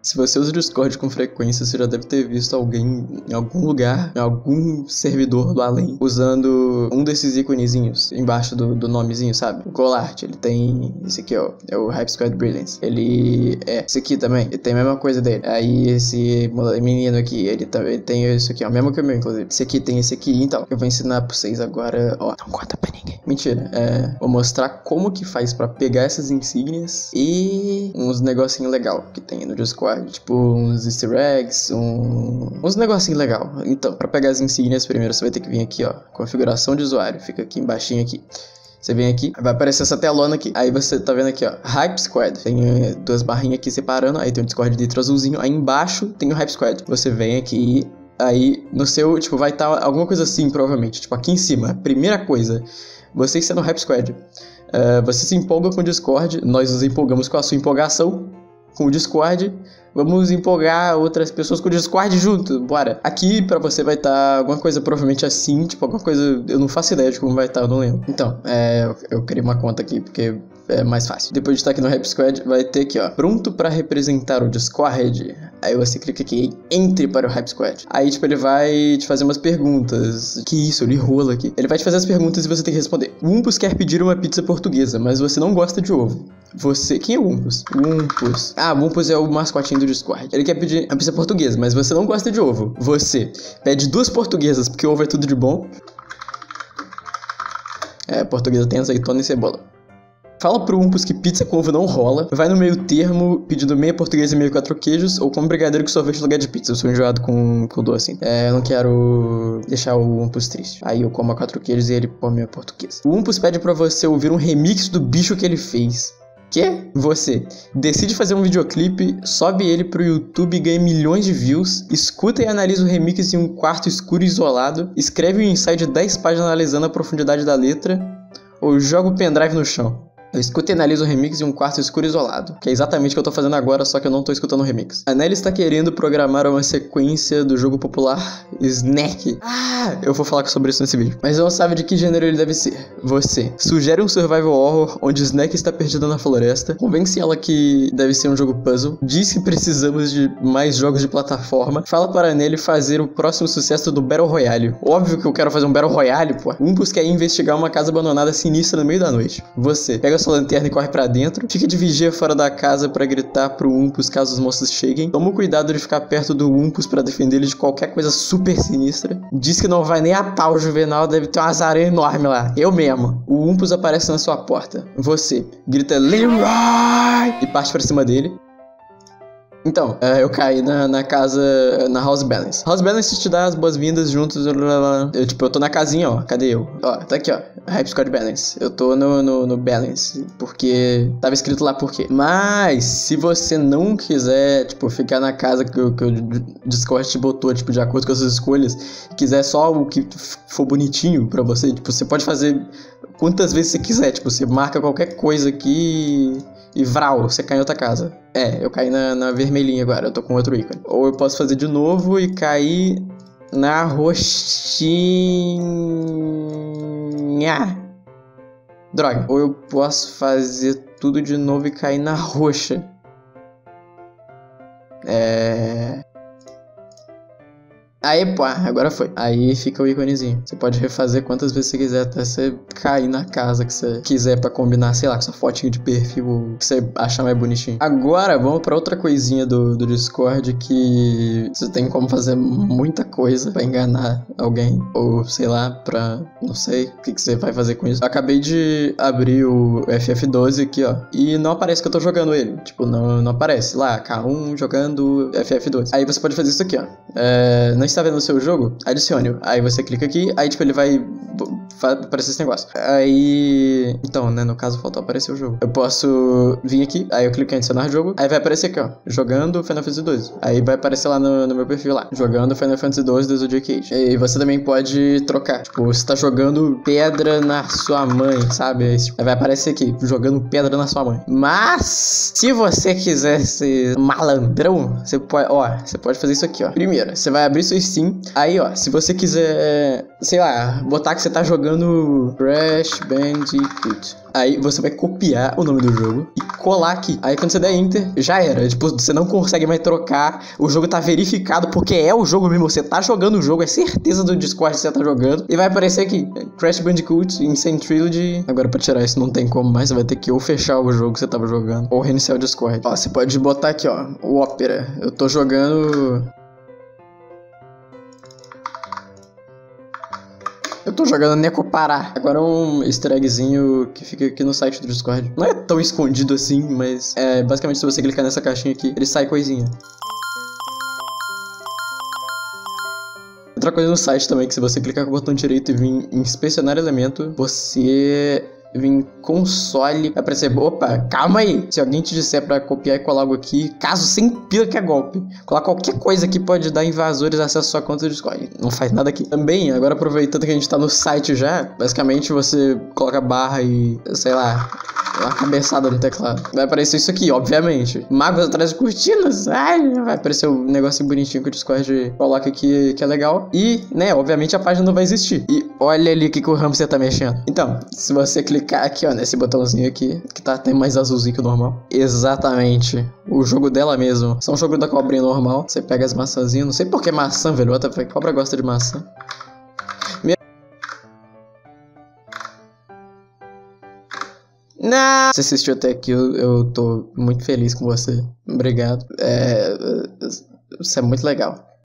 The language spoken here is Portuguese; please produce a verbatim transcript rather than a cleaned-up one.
Se você usa o Discord com frequência, você já deve ter visto alguém em algum lugar, em algum servidor do além, usando um desses íconezinhos embaixo do, do nomezinho, sabe? O Golart, ele tem esse aqui, ó, é o Hype Squad Brilliance. Ele é esse aqui também, ele tem a mesma coisa dele. Aí esse menino aqui, ele também tem isso aqui, ó, mesmo que o meu, inclusive. Esse aqui tem esse aqui, então, eu vou ensinar pra vocês agora, ó, não conta pra ninguém. Mentira, é, vou mostrar como que faz pra pegar essas insígnias e uns negocinho legal que tem no Discord. Tipo, uns easter eggs, um... uns negocinho legal. Então, pra pegar as insígnias, primeiro você vai ter que vir aqui, ó, configuração de usuário. Fica aqui embaixinho aqui. Você vem aqui, vai aparecer essa telona aqui. Aí você tá vendo aqui, ó, Hype Squad. Tem uh, duas barrinhas aqui separando. Aí tem o Discord dentro azulzinho. Aí embaixo tem o Hype Squad. Você vem aqui, aí no seu, tipo, vai estar tá alguma coisa assim, provavelmente. Tipo, aqui em cima, primeira coisa, você que está no Hype Squad. Uh, você se empolga com o Discord. Nós nos empolgamos com a sua empolgação com o Discord. Vamos empolgar outras pessoas com o Discord junto, bora. Aqui pra você vai estar tá alguma coisa provavelmente assim, tipo alguma coisa, eu não faço ideia de como vai estar, tá, eu não lembro. Então, é, eu, eu criei uma conta aqui porque é mais fácil. Depois de estar aqui no Hype Squad, vai ter aqui, ó, pronto pra representar o Discord. Aí você clica aqui em entre para o Hype Squad. Aí, tipo, ele vai te fazer umas perguntas. Que isso, ele rola aqui. Ele vai te fazer as perguntas e você tem que responder. O Umpus quer pedir uma pizza portuguesa, mas você não gosta de ovo. Você... Quem é o Umpus? O Umpus. Ah, o Umpus é o mascotinho do Discord. Ele quer pedir a pizza portuguesa, mas você não gosta de ovo. Você pede duas portuguesas, porque ovo é tudo de bom. É, portuguesa tem azeitona e cebola. Fala pro Umpus que pizza com ovo não rola. Vai no meio termo, pedindo meia portuguesa e meio quatro queijos, ou come brigadeiro com sorvete no lugar de pizza. Eu sou enjoado com, com doce. É, eu não quero deixar o Umpus triste. Aí eu como a quatro queijos e ele come a portuguesa. O Umpus pede pra você ouvir um remix do bicho que ele fez. Que? Você decide fazer um videoclipe, sobe ele pro YouTube e ganha milhões de views, escuta e analisa o remix em um quarto escuro e isolado, escreve um ensaio de dez páginas analisando a profundidade da letra, ou joga o pendrive no chão. Eu escuto e analiso o remix em um quarto escuro e isolado, que é exatamente o que eu tô fazendo agora, só que eu não tô escutando o remix. A Nelly está querendo programar uma sequência do jogo popular Snack. Ah, eu vou falar sobre isso nesse vídeo. Mas não sabe de que gênero ele deve ser. Você sugere um survival horror onde Snack está perdida na floresta, convence ela que deve ser um jogo puzzle, diz que precisamos de mais jogos de plataforma, fala para a Nelly fazer o próximo sucesso do Battle Royale. Óbvio que eu quero fazer um Battle Royale, pô. Umpus quer investigar uma casa abandonada sinistra no meio da noite. Você pega sua lanterna e corre pra dentro, fica de vigia fora da casa pra gritar pro Umpus caso os monstros cheguem, toma cuidado de ficar perto do Umpus pra defender ele de qualquer coisa super sinistra, diz que não vai nem a pau, o Juvenal deve ter umas aranhas enormes lá, eu mesmo. O Umpus aparece na sua porta, você grita Leroy e parte pra cima dele. Então, eu caí na, na casa, na House Balance. House Balance te dá as boas-vindas juntos. Eu, tipo, eu tô na casinha, ó. Cadê eu? Ó, tá aqui, ó. Hype Squad Balance. Eu tô no, no, no Balance. Porque tava escrito lá por quê. Mas, se você não quiser, tipo, ficar na casa que, que o Discord te botou, tipo, de acordo com as suas escolhas, quiser só o que for bonitinho pra você, tipo, você pode fazer quantas vezes você quiser. Tipo, você marca qualquer coisa aqui e vral, você cai em outra casa. É, eu caí na, na vermelhinha agora, eu tô com outro ícone. Ou eu posso fazer de novo e cair na roxinha. Droga. Ou eu posso fazer tudo de novo e cair na roxa. É... Aí, pá, agora foi. Aí fica o íconezinho. Você pode refazer quantas vezes você quiser até você cair na casa que você quiser pra combinar, sei lá, com sua fotinho de perfil que você achar mais bonitinho. Agora, vamos pra outra coisinha do, do Discord que você tem como fazer muita coisa pra enganar alguém. Ou, sei lá, pra... não sei o que, que você vai fazer com isso. Eu acabei de abrir o F F doze aqui, ó. E não aparece que eu tô jogando ele. Tipo, não, não aparece. Lá, K um jogando F F doze. Aí você pode fazer isso aqui, ó. É... Não está vendo o seu jogo? Adicione-o. Aí você clica aqui, aí tipo ele vai aparecer esse negócio. Aí... Então, né, no caso faltou aparecer o jogo. Eu posso vir aqui, aí eu clico em adicionar jogo, aí vai aparecer aqui, ó, jogando Final Fantasy doze. Aí vai aparecer lá no, no meu perfil lá, jogando Final Fantasy doze do Zodiac Age. E você também pode trocar. Tipo, você tá jogando pedra na sua mãe, sabe? Aí vai aparecer aqui, jogando pedra na sua mãe. Mas, se você quiser ser malandrão, você pode, ó, você pode fazer isso aqui, ó. Primeiro, você vai abrir sua Steam. Aí, ó, se você quiser sei lá, botar que você tá jogando Crash Bandicoot. Aí você vai copiar o nome do jogo e colar aqui. Aí quando você der Enter, já era. Tipo, você não consegue mais trocar. O jogo tá verificado porque é o jogo mesmo. Você tá jogando o jogo, é certeza do Discord que você tá jogando. E vai aparecer aqui, Crash Bandicoot Insane Trilogy. Agora pra tirar isso não tem como mais. Você vai ter que ou fechar o jogo que você tava jogando ou reiniciar o Discord. Ó, você pode botar aqui, ó, o Opera. Eu tô jogando... Eu tô jogando Necopará. Agora um easter eggzinho que fica aqui no site do Discord. Não é tão escondido assim, mas é basicamente se você clicar nessa caixinha aqui, ele sai coisinha. Outra coisa no site também, que se você clicar com o botão direito e vir em inspecionar elemento, você... Vim console, vai aparecer, opa, calma aí. Se alguém te disser pra copiar e colar algo aqui, caso sem pila que é golpe, colar qualquer coisa que pode dar invasores acesso à sua conta do Discord. Não faz nada aqui. Também, agora aproveitando que a gente tá no site já, basicamente você coloca barra e, sei lá, uma cabeçada no teclado. Vai aparecer isso aqui, obviamente. Magos atrás de cortinas. Ai, vai aparecer um negocinho bonitinho que o Discord coloca aqui, que é legal. E, né, obviamente a página não vai existir. E olha ali o que, que o hamster tá mexendo. Então, se você clicar aqui, ó, nesse botãozinho aqui, que tá até mais azulzinho que o normal. Exatamente. O jogo dela mesmo. São um jogo da cobrinha normal. Você pega as maçãzinhas. Não sei por que maçã, velho. Outra cobra gosta de maçã. Minha... Não! Você assistiu até aqui, eu, eu tô muito feliz com você. Obrigado. É... Isso é muito legal.